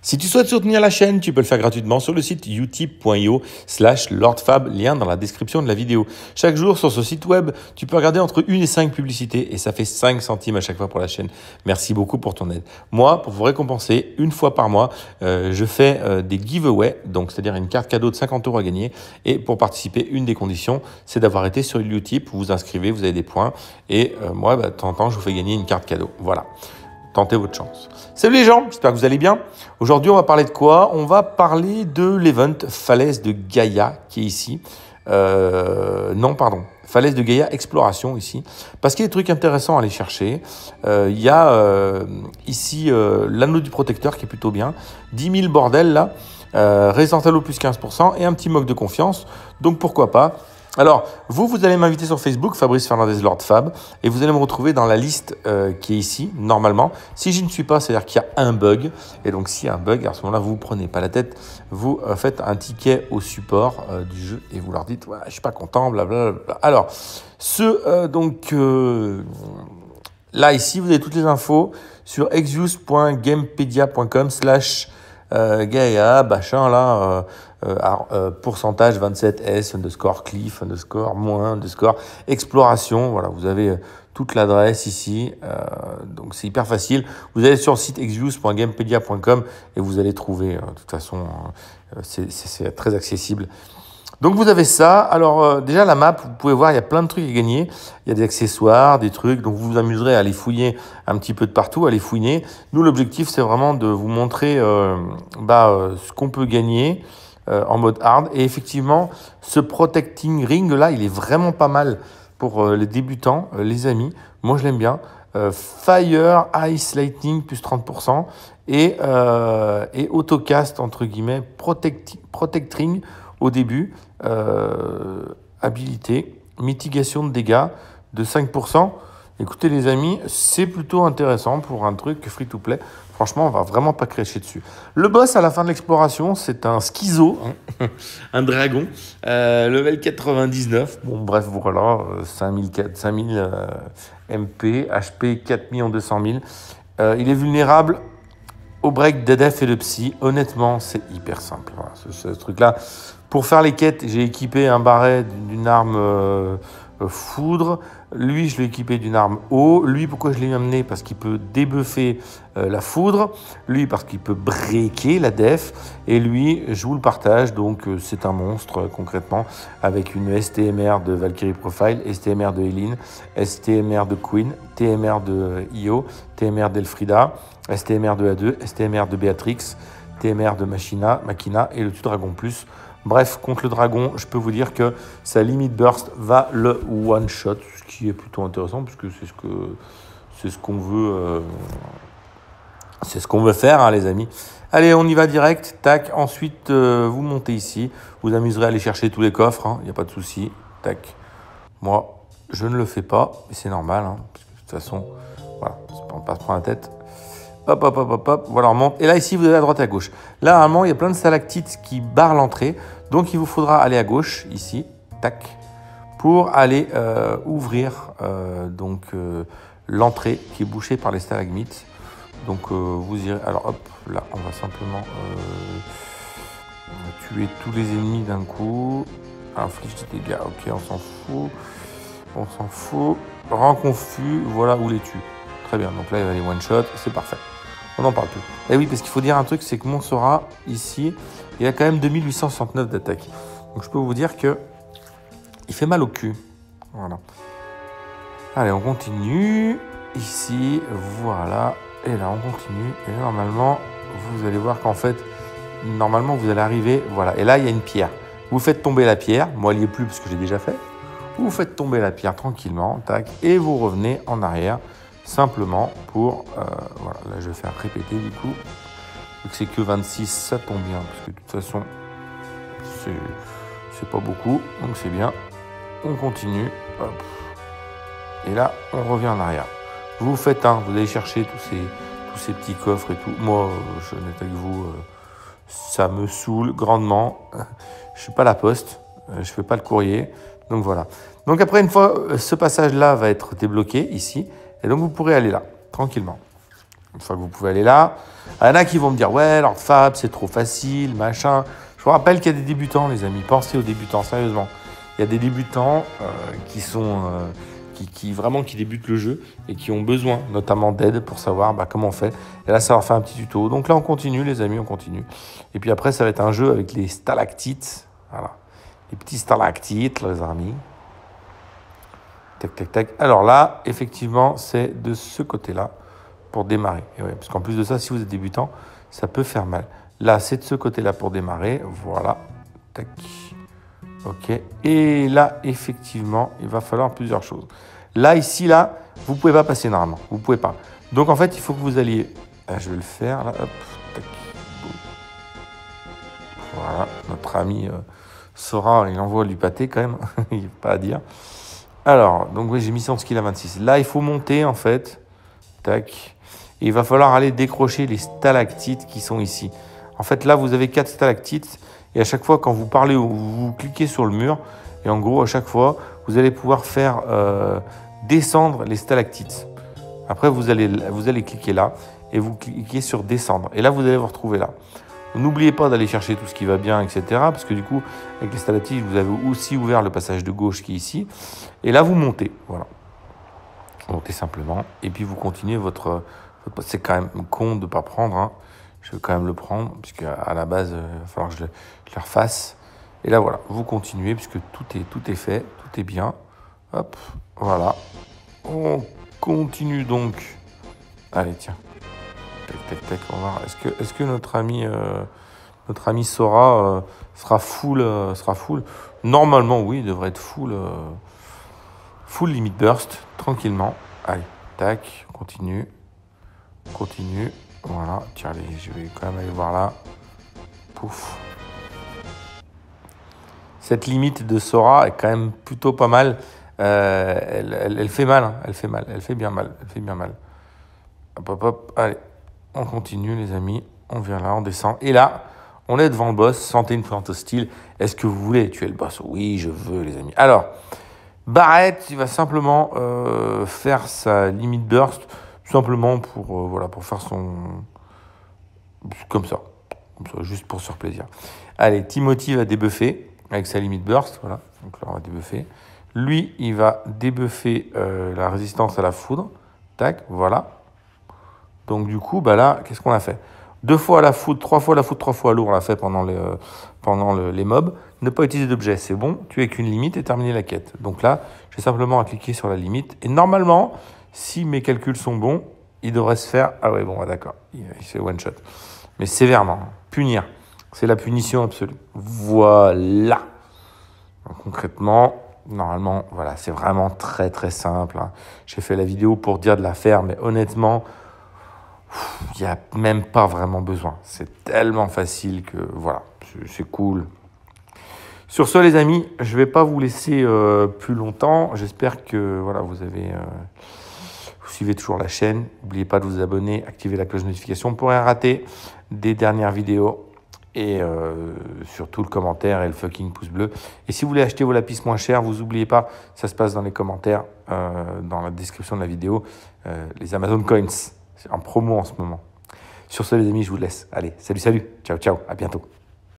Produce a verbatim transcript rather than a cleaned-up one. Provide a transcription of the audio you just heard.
Si tu souhaites soutenir la chaîne, tu peux le faire gratuitement sur le site utip point io slash lordfab, lien dans la description de la vidéo. Chaque jour sur ce site web, tu peux regarder entre une et cinq publicités et ça fait cinq centimes à chaque fois pour la chaîne. Merci beaucoup pour ton aide. Moi, pour vous récompenser, une fois par mois, euh, je fais euh, des giveaways, donc c'est-à-dire une carte cadeau de cinquante euros à gagner. Et pour participer, une des conditions, c'est d'avoir été sur Utip, vous vous inscrivez, vous avez des points. Et euh, moi, bah, de temps en temps, je vous fais gagner une carte cadeau. Voilà. Tentez votre chance. Salut les gens, j'espère que vous allez bien. Aujourd'hui, on va parler de quoi? On va parler de l'event Falaise de Gaïa qui est ici. Euh, non, pardon. Falaise de Gaïa Exploration ici. Parce qu'il y a des trucs intéressants à aller chercher. Euh, il y a euh, ici euh, l'anneau du protecteur qui est plutôt bien. dix mille bordels là. Euh, résistance à l'eau plus quinze pour cent et un petit moque de confiance. Donc pourquoi pas. Alors, vous, vous allez m'inviter sur Facebook, Fabrice Fernandez Lord Fab, et vous allez me retrouver dans la liste euh, qui est ici, normalement. Si je ne suis pas, c'est-à-dire qu'il y a un bug. Et donc, s'il y a un bug, à ce moment-là, vous ne prenez pas la tête. Vous euh, faites un ticket au support euh, du jeu et vous leur dites ouais, « je ne suis pas content, blablabla ». Alors, ce, euh, donc, euh, là, ici, vous avez toutes les infos sur exvius point gamepedia point com slash Gaïa, machin, là... Euh, Euh, euh, pourcentage vingt-sept S, underscore cliff, underscore moins, underscore exploration. Voilà, vous avez euh, toute l'adresse ici. Euh, donc, c'est hyper facile. Vous allez sur le site exvius point gamepedia point com et vous allez trouver, euh, de toute façon, euh, c'est, c'est, c'est très accessible. Donc, vous avez ça. Alors, euh, déjà, la map, vous pouvez voir, il y a plein de trucs à gagner. Il y a des accessoires, des trucs. Donc, vous vous amuserez à aller fouiller un petit peu de partout, à aller fouiner. Nous, l'objectif, c'est vraiment de vous montrer euh, bah, euh, ce qu'on peut gagner. Euh, en mode hard. Et effectivement, ce protecting ring là, il est vraiment pas mal pour euh, les débutants, euh, les amis. Moi, je l'aime bien. Euh, Fire, Ice, Lightning, plus trente pour cent. Et, euh, et Autocast, entre guillemets, protect, protect ring au début. Euh, habilité, mitigation de dégâts de cinq pour cent. Écoutez les amis, c'est plutôt intéressant pour un truc free-to-play. Franchement, on va vraiment pas crécher dessus. Le boss à la fin de l'exploration, c'est un schizo, hein, un dragon, euh, level quatre-vingt-dix-neuf. Bon, bref, voilà, euh, cinq mille euh, M P, H P quatre millions deux cent mille. Euh, il est vulnérable au break, D D F et le psy. Honnêtement, c'est hyper simple. Voilà, ce, ce truc-là. Pour faire les quêtes, j'ai équipé un barret d'une arme euh, foudre. Lui, je l'ai équipé d'une arme eau. Lui, pourquoi je l'ai amené? Parce qu'il peut débuffer euh, la foudre. Lui, parce qu'il peut breaker la def. Et lui, je vous le partage. Donc, euh, c'est un monstre, euh, concrètement, avec une S T M R de Valkyrie Profile, S T M R de Eileen, S T M R de Queen, T M R de Io, T M R d'Elfrida, S T M R de A deux, S T M R de Béatrix, T M R de Machina, Machina et le Dragon Plus. Bref, contre le dragon, je peux vous dire que sa limite burst va le one-shot, ce qui est plutôt intéressant, puisque c'est ce que c'est ce qu'on veut, euh, c'est ce qu'on veut faire, hein, les amis. Allez, on y va direct, tac. Ensuite, euh, vous montez ici, vous amuserez à aller chercher tous les coffres, il hein, n'y a pas de souci, tac. Moi, je ne le fais pas, mais c'est normal, hein, parce que de toute façon, voilà, on ne pas se prendre la tête. Hop, hop, hop, hop, hop, voilà, on monte. Et là, ici, vous avez à droite et à gauche. Là, normalement, il y a plein de stalactites qui barrent l'entrée. Donc, il vous faudra aller à gauche, ici, tac, pour aller euh, ouvrir euh, donc euh, l'entrée qui est bouchée par les stalagmites. Donc, euh, vous irez... Alors, hop, là, on va simplement euh, tuer tous les ennemis d'un coup. Inflige des dégâts, ok, on s'en fout. On s'en fout. Rend confus, voilà où les tue. Très bien, donc là, il va aller one-shot, c'est parfait. On n'en parle plus. Et oui, parce qu'il faut dire un truc, c'est que mon Sora, ici, il a quand même deux mille huit cent soixante-neuf d'attaque. Donc je peux vous dire que il fait mal au cul. Voilà. Allez, on continue. Ici, voilà. Et là, on continue. Et là, normalement, vous allez voir qu'en fait, normalement, vous allez arriver. Voilà. Et là, il y a une pierre. Vous faites tomber la pierre. Moi, il n'y est plus parce que j'ai déjà fait. Vous faites tomber la pierre tranquillement. Tac. Et vous revenez en arrière. Simplement pour, euh, voilà, là je vais faire répéter du coup, vu que c'est que vingt-six, ça tombe bien, parce que de toute façon, c'est, c'est pas beaucoup, donc c'est bien. On continue, hop. Et là, on revient en arrière. Vous faites un, vous allez chercher tous ces, tous ces petits coffres et tout. Moi, je suis honnête avec vous, euh, ça me saoule grandement. Je suis pas la poste, euh, je fais pas le courrier, donc voilà. Donc après, une fois, ce passage-là va être débloqué ici. Et donc, vous pourrez aller là, tranquillement. Une fois que vous pouvez aller là, il y en a qui vont me dire « Ouais, Lord Fab, c'est trop facile, machin. » Je vous rappelle qu'il y a des débutants, les amis. Pensez aux débutants, sérieusement. Il y a des débutants euh, qui sont... Euh, Qui, qui vraiment qui débutent le jeu et qui ont besoin notamment d'aide pour savoir bah, comment on fait. Et là, ça leur fait un petit tuto. Donc là, on continue, les amis, on continue. Et puis après, ça va être un jeu avec les stalactites. Voilà. Les petits stalactites, les amis. Tac, tac, tac. Alors là, effectivement, c'est de ce côté-là pour démarrer. Et ouais, parce qu'en plus de ça, si vous êtes débutant, ça peut faire mal. Là, c'est de ce côté-là pour démarrer. Voilà. Tac. Ok. Et là, effectivement, il va falloir plusieurs choses. Là, ici, là, vous ne pouvez pas passer normalement. Vous ne pouvez pas. Donc, en fait, il faut que vous alliez... Ah, je vais le faire, là. Hop. Tac. Voilà. Notre ami euh, Sora, il envoie du pâté, quand même. Il n'y a pas à dire. Alors, donc, oui, j'ai mis son skill à vingt-six. Là, il faut monter, en fait. Tac. Et il va falloir aller décrocher les stalactites qui sont ici. En fait, là, vous avez quatre stalactites. Et à chaque fois, quand vous parlez ou vous cliquez sur le mur, et en gros, à chaque fois, vous allez pouvoir faire euh, descendre les stalactites. Après, vous allez, vous allez cliquer là, et vous cliquez sur descendre. Et là, vous allez vous retrouver là. N'oubliez pas d'aller chercher tout ce qui va bien, et cetera. Parce que du coup, avec les stalactites, vous avez aussi ouvert le passage de gauche qui est ici. Et là, vous montez. Voilà. Vous montez simplement. Et puis, vous continuez votre... votre c'est quand même con de ne pas prendre, hein. Je vais quand même le prendre, puisque à la base, euh, il va falloir que je le, je le refasse. Et là, voilà, vous continuez, puisque tout est, tout est fait, tout est bien. Hop, voilà. On continue donc. Allez, tiens. Tac, tac, tac, on va voir. Est-ce que, est-ce que notre ami, euh, notre ami Sora euh, sera full, euh, sera full? Normalement, oui, il devrait être full, euh, full limit burst, tranquillement. Allez, tac, on continue. On continue. Voilà, tiens, allez, je vais quand même aller voir là. Pouf. Cette limite de Sora est quand même plutôt pas mal. Euh, elle, elle, elle fait mal, hein. Elle fait mal, elle fait bien mal, elle fait bien mal. Hop, hop, hop, allez, on continue les amis. On vient là, on descend. Et là, on est devant le boss. Sentez une plante hostile. Est-ce que vous voulez tuer le boss? Oui, je veux les amis. Alors, Barrett, il va simplement euh, faire sa limite burst. Simplement pour, euh, voilà, pour faire son... Comme ça. Comme ça, juste pour se faire plaisir. Allez, Timothy va débuffer avec sa limite burst. Voilà, donc là, on va débuffer. Lui, il va débuffer euh, la résistance à la foudre. Tac, voilà. Donc du coup, bah là, qu'est-ce qu'on a fait? Deux fois à la foudre, trois fois à la foudre, trois fois à l'eau, on l'a fait pendant, les, euh, pendant le, les mobs. Ne pas utiliser d'objet, c'est bon. Tu es qu'une limite et terminer la quête. Donc là, j'ai simplement à cliquer sur la limite. Et normalement... Si mes calculs sont bons, il devrait se faire... Ah ouais, bon, ouais, d'accord, il, il fait one shot. Mais sévèrement, punir. C'est la punition absolue. Voilà. Donc, concrètement, normalement, voilà, c'est vraiment très très simple, hein. J'ai fait la vidéo pour dire de la faire, mais honnêtement, il n'y a même pas vraiment besoin. C'est tellement facile que, voilà, c'est cool. Sur ce, les amis, je ne vais pas vous laisser euh, plus longtemps. J'espère que voilà, vous avez... Euh, Vous suivez toujours la chaîne, n'oubliez pas de vous abonner, activer la cloche de notification pour rien rater des dernières vidéos et euh, surtout le commentaire et le fucking pouce bleu. Et si vous voulez acheter vos lapis moins chers, vous n'oubliez pas, ça se passe dans les commentaires, euh, dans la description de la vidéo, euh, les Amazon Coins, c'est en promo en ce moment. Sur ce les amis, je vous laisse. Allez, salut, salut, ciao, ciao, à bientôt.